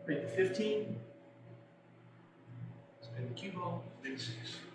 Make the 15. Spin the cue ball, big 6.